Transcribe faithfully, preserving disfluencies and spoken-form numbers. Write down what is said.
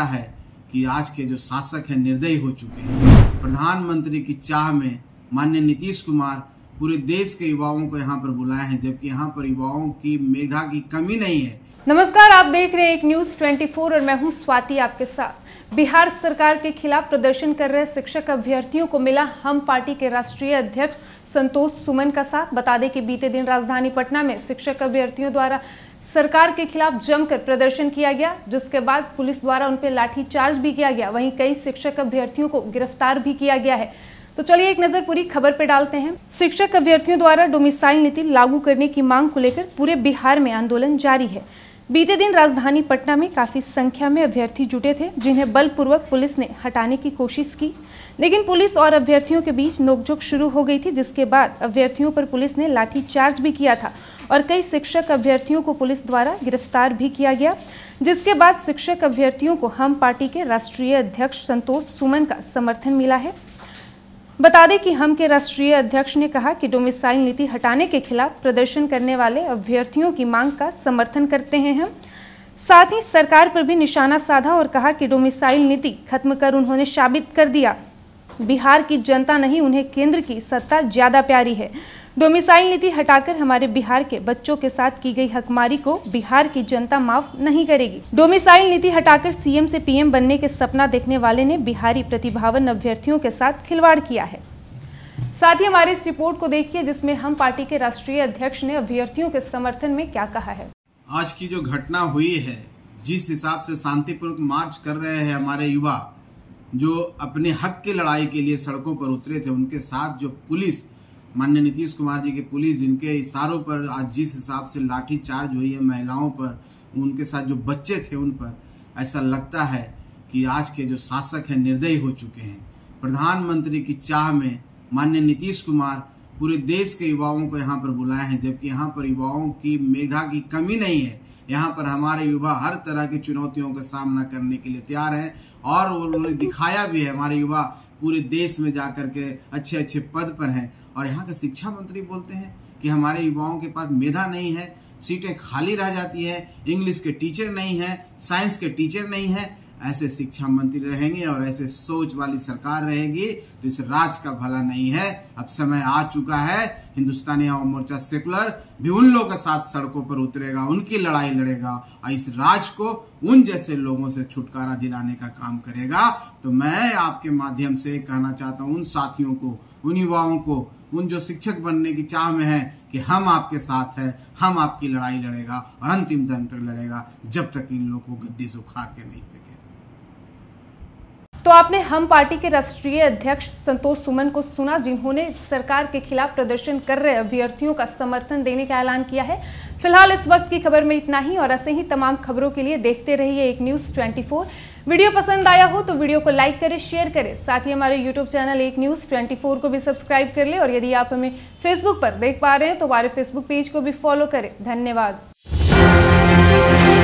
है कि आज के जो शासक हैं निर्दयी हो चुके हैं। प्रधानमंत्री की चाह में माननीय नीतीश कुमार पूरे देश के युवाओं को यहाँ पर बुलाए हैं, जबकि यहाँ पर युवाओं की मेधा की कमी नहीं है। नमस्कार, आप देख रहे हैं एक न्यूज चौबीस और मैं हूं स्वाति आपके साथ। बिहार सरकार के खिलाफ प्रदर्शन कर रहे शिक्षक अभ्यर्थियों को मिला हम पार्टी के राष्ट्रीय अध्यक्ष संतोष सुमन का साथ। बता दें कि बीते दिन राजधानी पटना में शिक्षक अभ्यर्थियों द्वारा सरकार के खिलाफ जमकर प्रदर्शन किया गया, जिसके बाद पुलिस द्वारा उन पर लाठीचार्ज भी किया गया। वहीं कई शिक्षक अभ्यर्थियों को गिरफ्तार भी किया गया है। तो चलिए एक नजर पूरी खबर पे डालते हैं। शिक्षक अभ्यर्थियों द्वारा डोमिसाइल नीति लागू करने की मांग को लेकर पूरे बिहार में आंदोलन जारी है। बीते दिन राजधानी पटना में काफी संख्या में अभ्यर्थी जुटे थे, जिन्हें बलपूर्वक पुलिस ने हटाने की कोशिश की, लेकिन पुलिस और अभ्यर्थियों के बीच नोकझोंक शुरू हो गई थी, जिसके बाद अभ्यर्थियों पर पुलिस ने लाठीचार्ज भी किया था और कई शिक्षक अभ्यर्थियों को पुलिस द्वारा गिरफ्तार भी किया गया। जिसके बाद शिक्षक अभ्यर्थियों को हम पार्टी के राष्ट्रीय अध्यक्ष संतोष सुमन का समर्थन मिला है। बता दें कि हम के राष्ट्रीय अध्यक्ष ने कहा कि डोमिसाइल नीति हटाने के खिलाफ प्रदर्शन करने वाले अभ्यर्थियों की मांग का समर्थन करते हैं हम। साथ ही सरकार पर भी निशाना साधा और कहा कि डोमिसाइल नीति खत्म कर उन्होंने साबित कर दिया बिहार की जनता नहीं, उन्हें केंद्र की सत्ता ज्यादा प्यारी है। डोमिसाइल नीति हटाकर हमारे बिहार के बच्चों के साथ की गई हकमारी को बिहार की जनता माफ नहीं करेगी। डोमिसाइल नीति हटाकर सीएम से पीएम बनने के सपना देखने वाले ने बिहारी प्रतिभावान अभ्यर्थियों के साथ खिलवाड़ किया है। साथ ही हमारे इस रिपोर्ट को देखिए, जिसमें हम पार्टी के राष्ट्रीय अध्यक्ष ने अभ्यर्थियों के समर्थन में क्या कहा है। आज की जो घटना हुई है, जिस हिसाब से शांतिपूर्वक मार्च कर रहे हैं हमारे युवा, जो अपने हक की लड़ाई के लिए सड़कों पर उतरे थे, उनके साथ जो पुलिस, माननीय नीतीश कुमार जी की पुलिस, जिनके इशारों पर आज जिस हिसाब से लाठी चार्ज हुई है महिलाओं पर, उनके साथ जो बच्चे थे उन पर, ऐसा लगता है कि आज के जो शासक हैं निर्दयी हो चुके हैं। प्रधानमंत्री की चाह में माननीय नीतीश कुमार पूरे देश के युवाओं को यहाँ पर बुलाए हैं, जबकि यहाँ पर युवाओं की मेधा की कमी नहीं है। यहाँ पर हमारे युवा हर तरह की चुनौतियों का सामना करने के लिए तैयार हैं और उन्होंने दिखाया भी है। हमारे युवा पूरे देश में जाकर के अच्छे अच्छे पद पर हैं और यहाँ के शिक्षा मंत्री बोलते हैं कि हमारे युवाओं के पास मेधा नहीं है, सीटें खाली रह जाती है, इंग्लिश के टीचर नहीं है, साइंस के टीचर नहीं है। ऐसे शिक्षा मंत्री रहेंगे और ऐसे सोच वाली सरकार रहेगी तो इस राज का भला नहीं है। अब समय आ चुका है, हिंदुस्तानी आवाम मोर्चा सेकुलर भी उन लोगों के साथ सड़कों पर उतरेगा, उनकी लड़ाई लड़ेगा और इस राज को उन जैसे लोगों से छुटकारा दिलाने का काम करेगा। तो मैं आपके माध्यम से कहना चाहता हूं उन साथियों को, उन युवाओं को, उन जो शिक्षक बनने की चाह में है कि हम आपके साथ हैं, हम आपकी लड़ाई लड़ेगा और अंतिम दम तक लड़ेगा, जब तक इन लोगों को गद्दी से उखाड़ के नहीं फेंके। तो आपने हम पार्टी के राष्ट्रीय अध्यक्ष संतोष सुमन को सुना, जिन्होंने सरकार के खिलाफ प्रदर्शन कर रहे अभ्यर्थियों का समर्थन देने का ऐलान किया है। फिलहाल इस वक्त की खबर में इतना ही और ऐसे ही तमाम खबरों के लिए देखते रहिए एक न्यूज चौबीस। वीडियो पसंद आया हो तो वीडियो को लाइक करें, शेयर करें। साथ ही हमारे यूट्यूब चैनल एक न्यूज चौबीस को भी सब्सक्राइब कर ले और यदि आप हमें फेसबुक पर देख पा रहे हैं तो हमारे फेसबुक पेज को भी फॉलो करें। धन्यवाद।